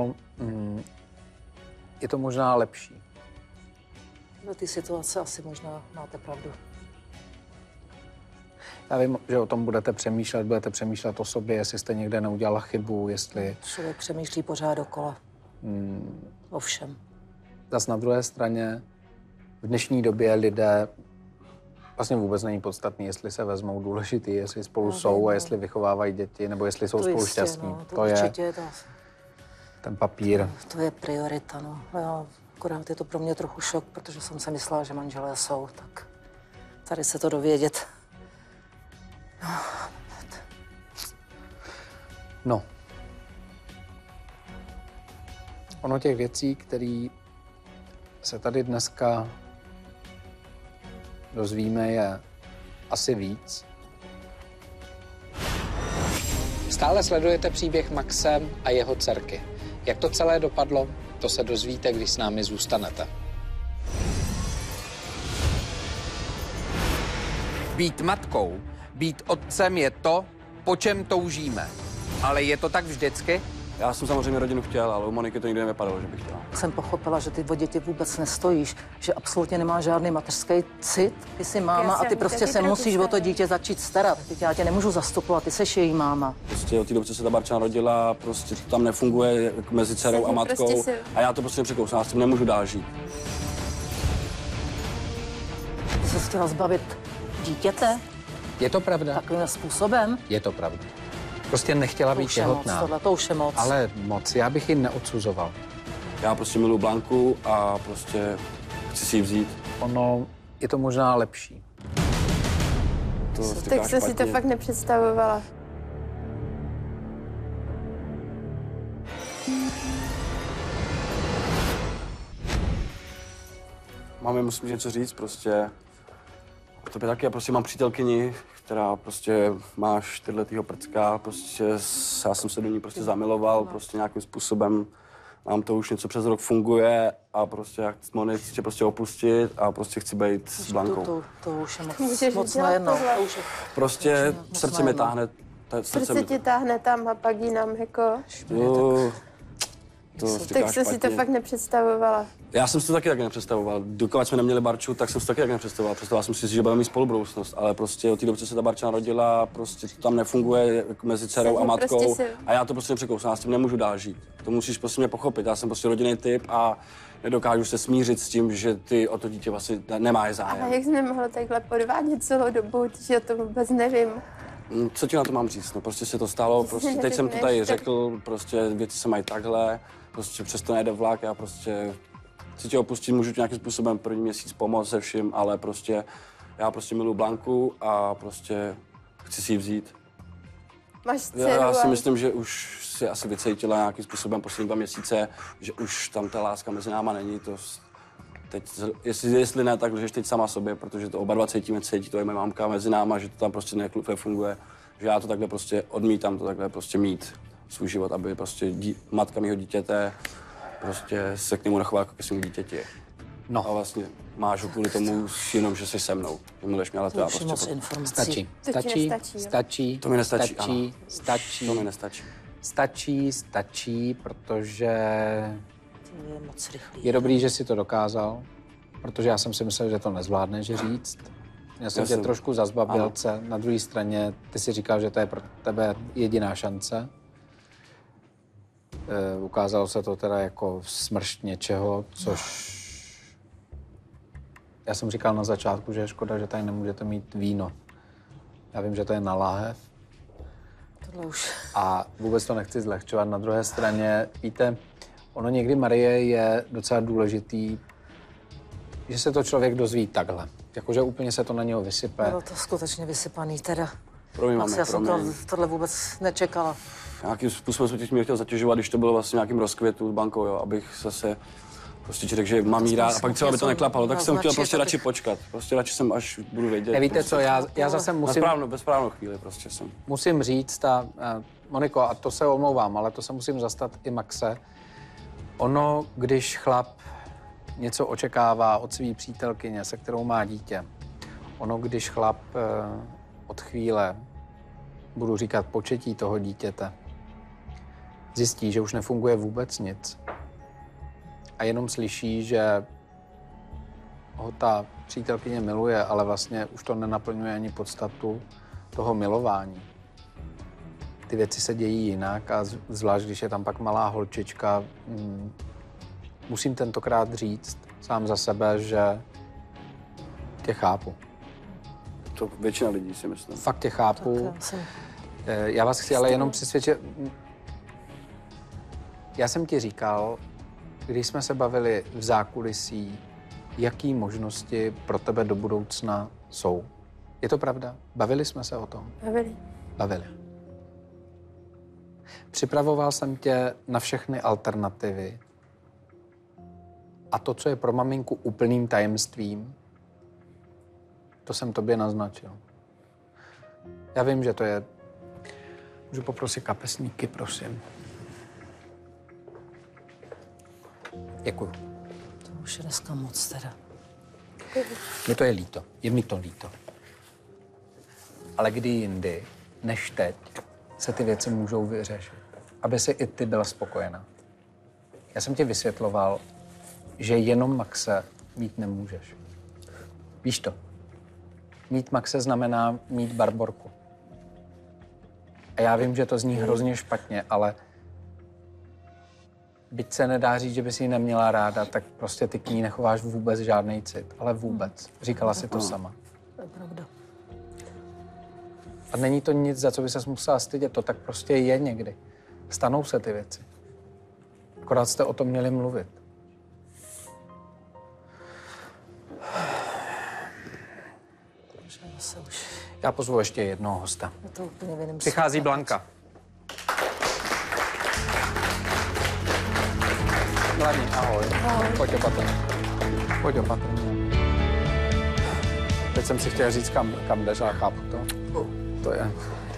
[SPEAKER 1] je to možná lepší.
[SPEAKER 3] Do té situace asi možná máte pravdu.
[SPEAKER 1] Já vím, že o tom budete přemýšlet o sobě, jestli jste někde neudělala chybu, jestli...
[SPEAKER 3] Člověk přemýšlí pořád dokola. O všem.
[SPEAKER 1] Zas na druhé straně, v dnešní době lidé vlastně vůbec není podstatný, jestli se vezmou, důležitý, jestli spolu jsou a jestli vychovávají děti, nebo jestli jsou spolu šťastní.
[SPEAKER 3] No, to určitě je
[SPEAKER 1] ten papír.
[SPEAKER 3] To je priorita, no. Já, akorát je to pro mě trochu šok, protože jsem si myslela, že manželé jsou, tak tady se to dovědět.
[SPEAKER 1] No. Ono těch věcí, které se tady dneska dozvíme, je asi víc. Stále sledujete příběh Maxe a jeho dcerky. Jak to celé dopadlo, to se dozvíte, když s námi zůstanete. Být matkou, být otcem je to, po čem toužíme. Ale je to tak vždycky?
[SPEAKER 2] Já jsem samozřejmě rodinu chtěl, ale u Moniky to nikdy nevypadalo, že bych chtěla.
[SPEAKER 3] Jsem pochopila, že ty o děti vůbec nestojíš, že absolutně nemá žádný mateřský cit. Ty jsi máma a ty prostě se musíš o to dítě začít starat. Teď já tě nemůžu zastupovat, ty seš její máma.
[SPEAKER 2] Prostě od té doby, co se ta Barča rodila, prostě to tam nefunguje mezi dcerou a matkou a já to prostě nepřekousnu, já s tím nemůžu dál žít.
[SPEAKER 3] Ty jsi chtěla zbavit dítěte?
[SPEAKER 1] Je to pravda?
[SPEAKER 3] Takovým způsobem?
[SPEAKER 1] Je to pravda. Prostě nechtěla být těhotná.
[SPEAKER 3] To už je moc.
[SPEAKER 1] Ale moc, já bych ji neodsuzoval.
[SPEAKER 2] Já prostě miluji Blanku a prostě chci si ji vzít.
[SPEAKER 1] Je to možná lepší.
[SPEAKER 4] Tak jsem si to fakt nepředstavovala.
[SPEAKER 2] Máme, musím něco říct, prostě. To by taky, já prostě mám přítelkyni, která prostě má 4letýho prcka, prostě já jsem se do ní prostě zamiloval, prostě nějakým způsobem. Nám to už něco přes rok funguje a prostě jak Moni chci prostě opustit a prostě chci být s Blankou.
[SPEAKER 3] To už je moc najednou.
[SPEAKER 2] Prostě srdce mi táhne.
[SPEAKER 4] Srdce ti táhne tam a pak jinam, jako... Tak jsem si to fakt nepředstavovala.
[SPEAKER 2] Já jsem si to taky tak nepředstavoval. Dokud jsme neměli Barču, tak jsem si to taky tak nepředstavoval. Představoval jsem si, že budeme mít spolubudoucnost, ale prostě od té doby, co se ta Barča narodila, prostě to tam nefunguje mezi dcerou a matkou a já to prostě nepřekousnu, já s tím nemůžu dál žít. To musíš prostě mě pochopit. Já jsem prostě rodinný typ a nedokážu se smířit s tím, že ty o to dítě vlastně nemáš zájem.
[SPEAKER 4] Ale jak jsi nemohl takhle podvádět celou dobu, že to vůbec nevím.
[SPEAKER 2] Co ti na to mám říct? No prostě se to stalo, prostě teď jsem to tady řekl, prostě věci se mají takhle, prostě přesto nejde vlak, já prostě chci tě opustit, můžu ti nějakým způsobem první měsíc pomoct se vším, ale prostě já prostě miluji Blanku a prostě chci si ji vzít.
[SPEAKER 4] Máš dceru,
[SPEAKER 2] já si myslím, že už si asi vycítila nějakým způsobem poslední 2 měsíce, že už tam ta láska mezi náma není, to teď, jestli ne, tak lžeš teď sama sobě, protože to oba dva cítíme, cítí to je moje mámka mezi náma, že to tam prostě nefunguje, že já to takhle prostě odmítám, to takhle prostě mít svůj život, aby prostě matka mýho dítěte prostě se k němu nechovala jako ke svému dítěti.
[SPEAKER 1] No.
[SPEAKER 2] A vlastně máš ho kvůli tomu jenom, že jsi se mnou. Že miluješ mě, ale to já prostě...
[SPEAKER 3] moc informací.
[SPEAKER 1] Stačí.
[SPEAKER 2] To mi nestačí,
[SPEAKER 1] Stačí.
[SPEAKER 2] To mi nestačí.
[SPEAKER 1] Stačí, protože
[SPEAKER 3] To je moc rychlý.
[SPEAKER 1] je dobrý, že si to dokázal, protože já jsem si myslel, že to nezvládneš říct. Já jsem tě trošku za zbabělce. Na druhé straně ty si říkal, že to je pro tebe jediná šance. Ukázalo se to teda jako smršť něčeho, což... Já jsem říkal na začátku, že je škoda, že tady nemůžete mít víno. Já vím, že to je na láhev.
[SPEAKER 3] Tohle už...
[SPEAKER 1] A vůbec to nechci zlehčovat. Na druhé straně, víte, ono někdy, Marie, je docela důležitý, že se to člověk dozví takhle. Jakože úplně se to na něho vysype.
[SPEAKER 3] Bylo to skutečně vysypaný teda.
[SPEAKER 2] Promiň,
[SPEAKER 3] já jsem tohle vůbec nečekala.
[SPEAKER 2] Nějakým způsobem jsem mě chtěl zatěžovat, když to bylo vlastně nějakým rozkvětu s bankou, jo, abych zase prostě ti řekl, že mám jí rád a pak třeba by to neklapalo, tak jsem chtěl prostě radši počkat. Prostě radši jsem, až budu vědět.
[SPEAKER 1] Nevíte
[SPEAKER 2] prostě,
[SPEAKER 1] co, já zase musím...
[SPEAKER 2] Ve správnou chvíli prostě jsem.
[SPEAKER 1] Musím říct, Moniko, a to se omlouvám, ale to se musím zastat i Maxe. Ono, když chlap něco očekává od své přítelkyně, se kterou má dítě, ono, když chlap od chvíle, budu říkat početí toho dítěte, zjistí, že už nefunguje vůbec nic a jenom slyší, že ho ta přítelkyně miluje, ale vlastně už to nenaplňuje ani podstatu toho milování. Ty věci se dějí jinak a zvlášť, když je tam pak malá holčička, musím tentokrát říct sám za sebe, že tě chápu.
[SPEAKER 2] To většina lidí si myslím.
[SPEAKER 1] Fakt tě chápu. Já vás chci ale jenom přesvědčit. Já jsem ti říkal, když jsme se bavili v zákulisí, jaký možnosti pro tebe do budoucna jsou. Je to pravda? Bavili jsme se o tom? Bavili. Připravoval jsem tě na všechny alternativy. A to, co je pro maminku úplným tajemstvím, to jsem tobě naznačil. Já vím, že to je... Můžu poprosit kapesníky, prosím. Děkuju.
[SPEAKER 3] To už je dneska moc teda.
[SPEAKER 1] Mně to je líto. Je mi to líto. Ale kdy jindy, než teď, se ty věci můžou vyřešit. Aby si i ty byla spokojená. Já jsem ti vysvětloval, že jenom Maxe mít nemůžeš. Víš to? Mít Maxe znamená mít Barborku. A já vím, že to zní hrozně špatně, ale byť se nedá říct, že by si ji neměla ráda, tak prostě ty k ní nechováš vůbec žádný cit. Ale vůbec. Říkala si to sama.
[SPEAKER 3] To je pravda.
[SPEAKER 1] A není to nic, za co by ses musela stydět. To tak prostě je někdy. Stanou se ty věci. Akorát jste o tom měli mluvit. Já pozvu ještě jednoho hosta.
[SPEAKER 3] Je to úplně v jiném
[SPEAKER 1] Přichází
[SPEAKER 3] světě.
[SPEAKER 1] Blanka. Blani, ahoj. Pojď opatrně. Pojď opatrně. Teď jsem si chtěl říct, kam jdeš, ale chápu to. To je...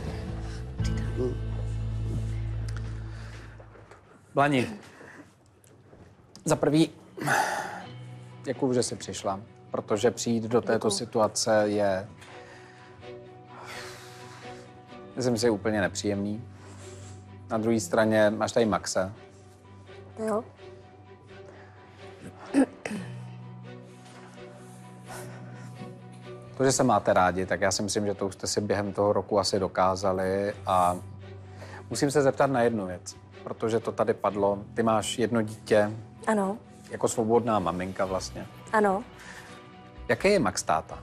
[SPEAKER 1] Blani, za prvý, děkuju, že jsi přišla, protože přijít do této situace je, myslím si, úplně nepříjemný. Na druhé straně máš tady Maxe.
[SPEAKER 4] Jo.
[SPEAKER 1] To, že se máte rádi, tak já si myslím, že to už jste si během toho roku asi dokázali a musím se zeptat na jednu věc, protože to tady padlo. Ty máš jedno dítě.
[SPEAKER 4] Ano.
[SPEAKER 1] Jako svobodná maminka vlastně.
[SPEAKER 4] Ano.
[SPEAKER 1] Jaký je Max táta?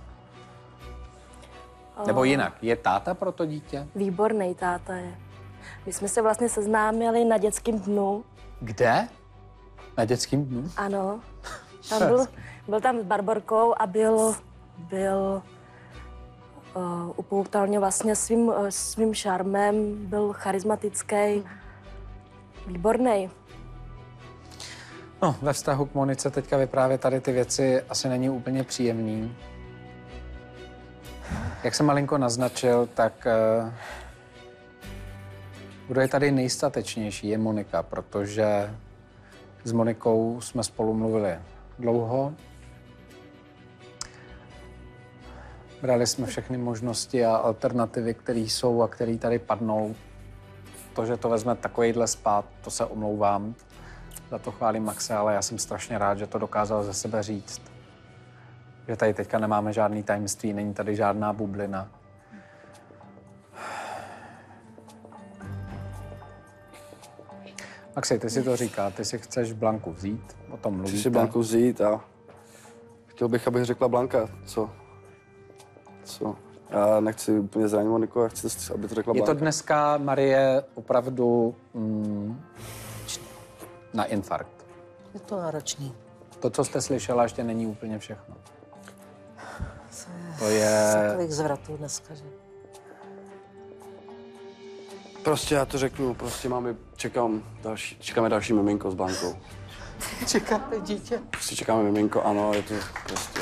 [SPEAKER 1] Nebo jinak, je táta pro to dítě?
[SPEAKER 5] Výborný táta je. My jsme se vlastně seznámili na dětském dnu.
[SPEAKER 1] Kde? Na dětském dnu?
[SPEAKER 5] Ano. Tam byl tam s Barborkou a byl upoutal mě vlastně svým šarmem, byl charismatický, výborný.
[SPEAKER 1] No, ve vztahu k Monice teďka vyprávět tady ty věci asi není úplně příjemný. Jak jsem malinko naznačil, tak kdo je tady nejstatečnější, je Monika, protože s Monikou jsme spolu mluvili dlouho. Brali jsme všechny možnosti a alternativy, které jsou a které tady padnou. To, že to vezme takovejhle spát, to se omlouvám. Za to chválím Maxe, ale já jsem strašně rád, že to dokázal ze sebe říct. Že tady teďka nemáme žádný tajemství, není tady žádná bublina. Maxi, ty si to říká, ty si chceš Blanku vzít, o tom mluvíte.
[SPEAKER 2] Chci si Blanku vzít a chtěl bych, abych řekla Blanka, co? Já nechci úplně zranit Moniku, já chci, aby to řekla Blanka.
[SPEAKER 1] Je to dneska, Marie, opravdu na infarkt.
[SPEAKER 3] Je to náročný.
[SPEAKER 1] To, co jste slyšela, ještě není úplně všechno. To
[SPEAKER 3] Je
[SPEAKER 1] je...
[SPEAKER 3] tolik zvratů dneska, že?
[SPEAKER 2] Prostě já to řeknu, prostě čekáme další miminko s Blankou.
[SPEAKER 3] Čekáte dítě.
[SPEAKER 2] Prostě čekáme miminko, ano, je to prostě...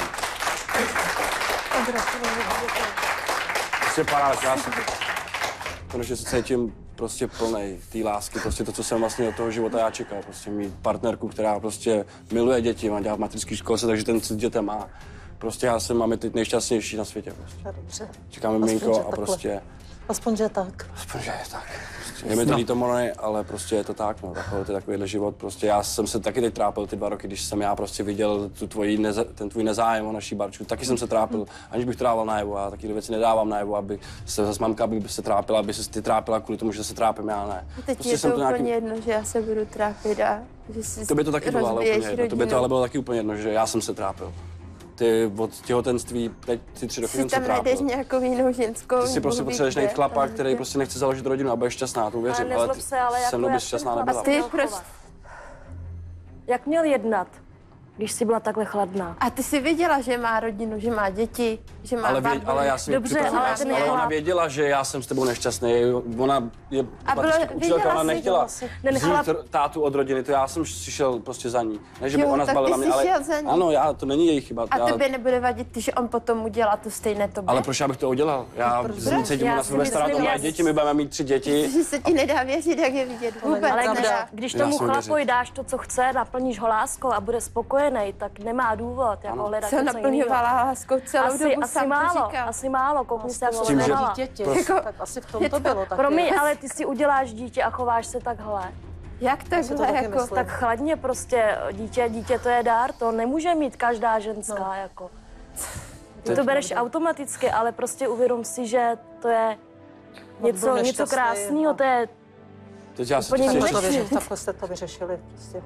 [SPEAKER 2] Prostě paráda, já jsem konečně se cítím prostě plnej té lásky, prostě to, co jsem vlastně od toho života já čekal, prostě mít partnerku, která prostě miluje děti, má dělat v matrické školce, takže ten cit dětem má. Prostě já jsem máme teď nejšťastnější na světě. Prostě.
[SPEAKER 3] Dobře.
[SPEAKER 2] Čekáme miminko a prostě...
[SPEAKER 3] Aspoň, že tak.
[SPEAKER 2] Aspoň, že je tak. Prostě, je mi to líto, Money, ale prostě je to tak, no. To je takovýhle život. Prostě já jsem se taky teď trápil ty 2 roky, když jsem já prostě viděl ten tvůj nezájem o naší Barču. Taky jsem se trápil, aniž bych to dával najevo. Já taky věci nedávám najevo, aby se zase mamka by se trápila, aby se ty trápila kvůli tomu, že se trápím, já ne.
[SPEAKER 4] A teď
[SPEAKER 2] prostě
[SPEAKER 4] je to úplně jedno, že já se budu trápit a že si
[SPEAKER 2] to by to taky bylo, ale úplně jedno. To by to
[SPEAKER 4] rodinu.
[SPEAKER 2] ale bylo taky úplně jedno, že já jsem se trápil. Ty od těhotenství, teď ty 3 roky jsem se
[SPEAKER 4] tam
[SPEAKER 2] trápil.
[SPEAKER 4] najdeš nějakou jinou ženskou.
[SPEAKER 2] Ty si prostě potřebuješ najít chlapa, který prostě nechce založit rodinu a budeš šťastná, to věřím,
[SPEAKER 5] Ale nezlob se, ale
[SPEAKER 2] se
[SPEAKER 5] jako
[SPEAKER 2] mnou
[SPEAKER 5] jak
[SPEAKER 2] bys šťastná
[SPEAKER 5] ten
[SPEAKER 2] nebyla.
[SPEAKER 5] chlap
[SPEAKER 4] Ty proč?
[SPEAKER 5] Jak měl jednat, když jsi byla takhle chladná?
[SPEAKER 4] A ty jsi věděla, že má rodinu, že má děti, že má
[SPEAKER 2] Ale já jsem
[SPEAKER 5] Dobře, ale ten
[SPEAKER 2] ale ona
[SPEAKER 5] chlap-
[SPEAKER 2] věděla, že já jsem s tebou nešťastný. Ona je
[SPEAKER 4] A bylo-
[SPEAKER 2] učitelka,
[SPEAKER 4] věděla
[SPEAKER 2] ona
[SPEAKER 4] jsi,
[SPEAKER 2] nechtěla
[SPEAKER 5] Ten
[SPEAKER 2] vzít
[SPEAKER 5] chlap-
[SPEAKER 2] tátu od rodiny, to já jsem šel prostě za ní. Ne, že by
[SPEAKER 4] Jo,
[SPEAKER 2] ona
[SPEAKER 4] tak
[SPEAKER 2] zbalila
[SPEAKER 4] ty
[SPEAKER 2] mě,
[SPEAKER 4] jsi
[SPEAKER 2] ale
[SPEAKER 4] šel za ní.
[SPEAKER 2] ano, to není její chyba.
[SPEAKER 4] A tebe nebude vadit, že on potom udělá to stejné tobě?
[SPEAKER 2] Ale proč já bych to udělal? Já se jdu
[SPEAKER 5] Já
[SPEAKER 2] na
[SPEAKER 5] si
[SPEAKER 2] sebe starat o
[SPEAKER 5] myslím,
[SPEAKER 2] moje
[SPEAKER 5] já-
[SPEAKER 2] děti, my budeme mít 3 děti.
[SPEAKER 4] Že se ti nedá věřit, jak je vidět. Vůbec
[SPEAKER 5] Ale
[SPEAKER 4] nedá.
[SPEAKER 5] když
[SPEAKER 2] Já
[SPEAKER 5] tomu
[SPEAKER 2] jsem
[SPEAKER 5] chlapovi
[SPEAKER 2] věřit.
[SPEAKER 5] dáš to, co chce, naplníš ho láskou a bude spokojený, tak nemá důvod jako hledat
[SPEAKER 4] Co
[SPEAKER 5] něco jiného.
[SPEAKER 4] naplňovala láskou celou dobu,
[SPEAKER 5] Asi
[SPEAKER 4] sám to
[SPEAKER 5] málo,
[SPEAKER 4] říkal.
[SPEAKER 5] asi málo, koukni se, jak
[SPEAKER 2] tím, že-
[SPEAKER 5] se
[SPEAKER 3] Děti,
[SPEAKER 4] Jako-
[SPEAKER 3] tak asi v tom to bylo taky.
[SPEAKER 5] Promiň, ale ty si uděláš dítě a chováš se takhle.
[SPEAKER 4] Jak
[SPEAKER 3] si to
[SPEAKER 4] takhle,
[SPEAKER 3] taky
[SPEAKER 4] jako?
[SPEAKER 3] myslím.
[SPEAKER 5] Tak chladně prostě, dítě to je dár, to nemůže mít každá ženská, jako. Ty to bereš automaticky, ale prostě uvědom si, že to je něco
[SPEAKER 3] nešťastný,
[SPEAKER 5] krásného,
[SPEAKER 3] no.
[SPEAKER 5] to je
[SPEAKER 2] Teď já se
[SPEAKER 5] Úplně
[SPEAKER 2] těším.
[SPEAKER 5] jinak.
[SPEAKER 3] Takhle jste to vyřešili prostě.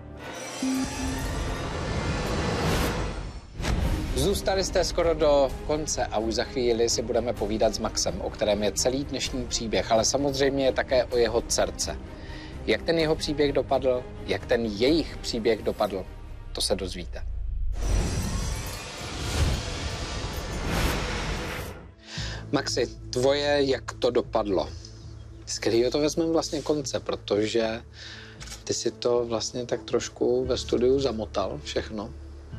[SPEAKER 1] Zůstali jste skoro do konce a už za chvíli si budeme povídat s Maxem, o kterém je celý dnešní příběh, ale samozřejmě také o jeho dcerce. Jak ten jeho příběh dopadl, jak ten jejich příběh dopadl, to se dozvíte. Maxi, tvoje, jak to dopadlo? Z kterého to vezmeme vlastně konce, protože ty si to vlastně tak trošku ve studiu zamotal všechno.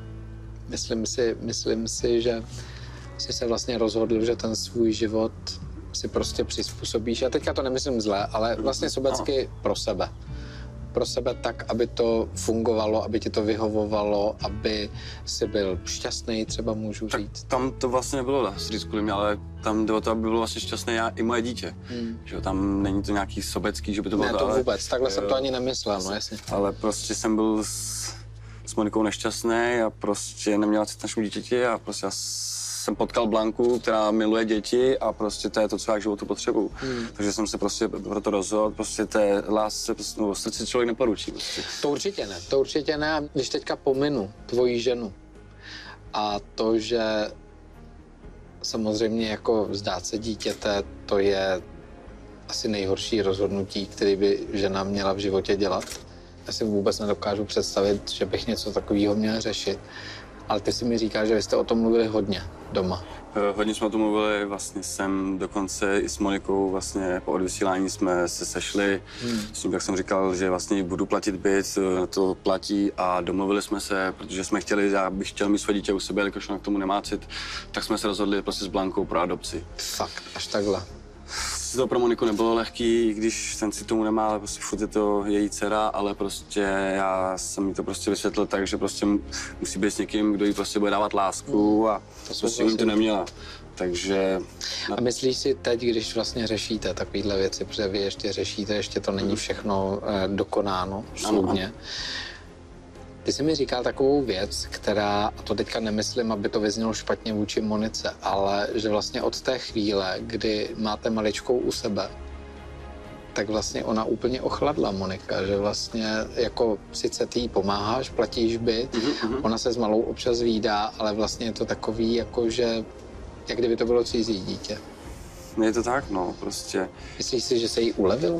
[SPEAKER 1] Myslím si, že jsi se vlastně rozhodl, že ten svůj život si prostě přizpůsobíš. A teďka to nemyslím zle, ale vlastně sobecky pro sebe. Pro sebe tak, aby to fungovalo, aby ti to vyhovovalo, aby jsi byl šťastný, třeba můžu říct.
[SPEAKER 2] Tam to vlastně nebylo říct kvůli mě, ale tam jde o to, aby bylo vlastně šťastné já i moje dítě. Že jo, tam není to nějaký sobecký, že by to bylo
[SPEAKER 1] Ne, to
[SPEAKER 2] ale,
[SPEAKER 1] vůbec, takhle jsem to ani nemyslel, no jasně.
[SPEAKER 2] ale prostě jsem byl s Monikou nešťastný a prostě neměla cit našemu dítěti a prostě já jsem potkal Blanku, která miluje děti a prostě to je to, co já k životu potřebuju. Takže jsem se prostě pro to rozhodl, prostě té lásce, no, srdci člověk neporučí. Prostě.
[SPEAKER 1] To určitě ne. A když teďka pominu tvoji ženu a to, že samozřejmě jako vzdát se dítěte, to je asi nejhorší rozhodnutí, který by žena měla v životě dělat. Já si vůbec nedokážu představit, že bych něco takového měl řešit. Ale ty si mi říkáš, že vy jste o tom mluvili hodně doma.
[SPEAKER 2] Hodně jsme o tom mluvili, vlastně jsem dokonce i s Monikou vlastně po odvysílání jsme se sešli. S tím, jak jsem říkal, že vlastně budu platit byt, to platí a domluvili jsme se, protože jsme chtěli, já bych chtěl mít své dítě u sebe, jelikož ona k tomu nemá cit, tak jsme se rozhodli prostě s Blankou pro adopci.
[SPEAKER 1] Fakt, až takhle.
[SPEAKER 2] To pro Moniku nebylo lehký, když ten si tomu nemá, ale prostě furt je to její dcera, ale prostě já jsem jí to prostě vysvětlil tak, že prostě musí být s někým, kdo jí prostě bude dávat lásku a prostě jí to neměla. Takže...
[SPEAKER 1] A myslíš si teď, když vlastně řešíte takovéhle věci, protože vy ještě řešíte, ještě to není všechno dokonáno soudně. Ty jsi mi říkal takovou věc, která, a to teďka nemyslím, aby to vyznělo špatně vůči Monice, ale že vlastně od té chvíle, kdy máte maličkou u sebe, tak vlastně ona úplně ochladla, Monika, že vlastně jako sice ty jí pomáháš, platíš byt, ona se s malou občas vídá, ale vlastně je to takový, jako že, jak kdyby to bylo cizí dítě.
[SPEAKER 2] Je to tak, no, prostě.
[SPEAKER 1] Myslíš si, že se jí ulevilo?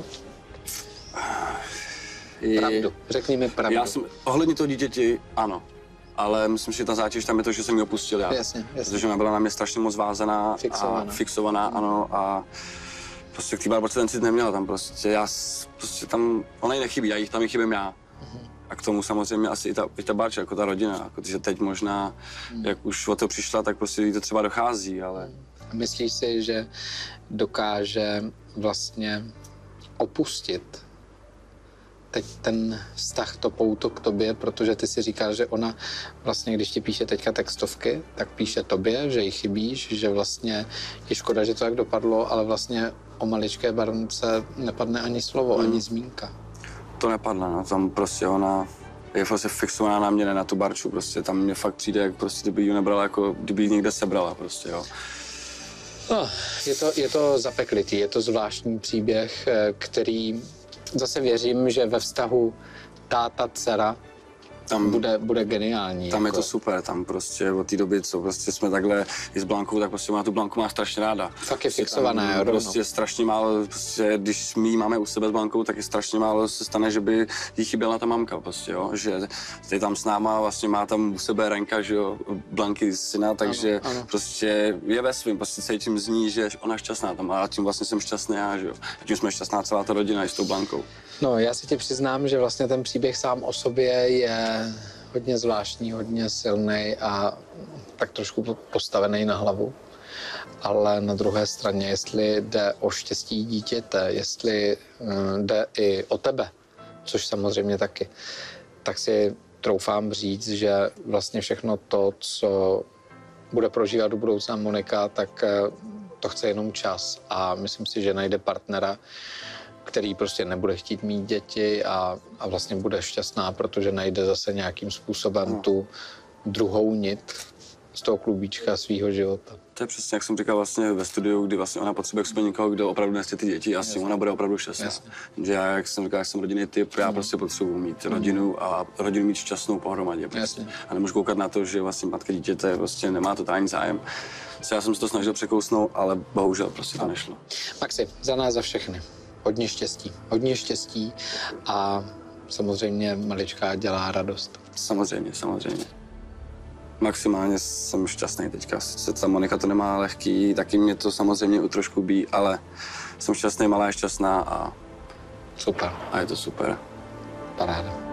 [SPEAKER 1] Pravdu. Řekni mi pravdu.
[SPEAKER 2] Já jsem, ohledně toho dítěti, ano. Ale myslím, že ta zátěž tam je to, že jsem ji opustil já.
[SPEAKER 1] Jasně.
[SPEAKER 2] Protože ona byla na mě strašně moc vázaná. Fixovaná, ano. A prostě k té barborce ten cit neměla tam prostě. Prostě tam, ona jí nechybí, tam jí chybím já. A k tomu samozřejmě asi i ta Barča, jako ta rodina. Jako, že teď možná, jak už o to přišla, tak prostě jí to třeba dochází, ale...
[SPEAKER 1] Myslíš si, že dokáže vlastně opustit teď ten vztah, to pouto k tobě, protože ty si říkáš, že ona vlastně, když ti píše teďka textovky, tak píše tobě, že jí chybíš, že vlastně je škoda, že to tak dopadlo, ale vlastně o maličké baronce nepadne ani slovo, ani zmínka.
[SPEAKER 2] To nepadne, no, tam prostě ona je prostě fixovaná na mě, ne na tu Barču, prostě tam mě fakt přijde, jak prostě, kdyby ji nebrala, jako kdyby ji někde sebrala, prostě, jo.
[SPEAKER 1] No, je to zapeklitý, je to zvláštní příběh, který zase věřím, že ve vztahu táta-dcera tam bude geniální.
[SPEAKER 2] Tam jako. Je to super, tam prostě od té doby, co prostě jsme takhle i s Blankou, tak prostě ona tu Blanku má strašně ráda.
[SPEAKER 1] Fakt je fixovaná, jo,
[SPEAKER 2] prostě strašně málo, prostě, když my ji máme u sebe s Blankou, tak je strašně málo se stane, že by jí chyběla ta mamka, prostě, jo, že je tam s náma, vlastně má tam u sebe Renka, že jo, Blanky syna, takže ano. Prostě je ve svým, prostě cítím z ní, že ona je šťastná tam a tím vlastně jsem šťastný já, že jo, a tím jsme šťastná celá ta rodina i s tou Blankou.
[SPEAKER 1] No, já si ti přiznám, že vlastně ten příběh sám o sobě je hodně zvláštní, hodně silný a tak trošku postavený na hlavu. Ale na druhé straně, jestli jde o štěstí dítěte, jestli jde i o tebe, což samozřejmě taky, tak si troufám říct, že vlastně všechno to, co bude prožívat do budoucna Monika, tak to chce jenom čas. A myslím si, že najde partnera, který prostě nebude chtít mít děti a vlastně bude šťastná, protože najde zase nějakým způsobem tu druhou nit z toho klubíčka svýho života.
[SPEAKER 2] To je přesně, jak jsem říkal vlastně ve studiu, kdy vlastně ona potřebuje k sobě někoho, kdo opravdu nechce ty děti a s tím ona bude opravdu šťastná. Že já, jak jsem říkal, jak jsem rodinný typ, já prostě potřebuji mít rodinu a rodinu mít šťastnou pohromadě. Prostě. A nemůžu koukat na to, že vlastně matka dítěte prostě nemá totální zájem. Já jsem se to snažil překousnout, ale bohužel prostě to nešlo.
[SPEAKER 1] Maxi, za nás za všechny. Hodně štěstí a samozřejmě maličká dělá radost.
[SPEAKER 2] Samozřejmě. Maximálně jsem šťastný teďka. Ta Monika to nemá lehký, taky mě to samozřejmě trošku bí, ale jsem šťastný, malá je šťastná a...
[SPEAKER 1] Super.
[SPEAKER 2] A je to super.
[SPEAKER 1] Paráda.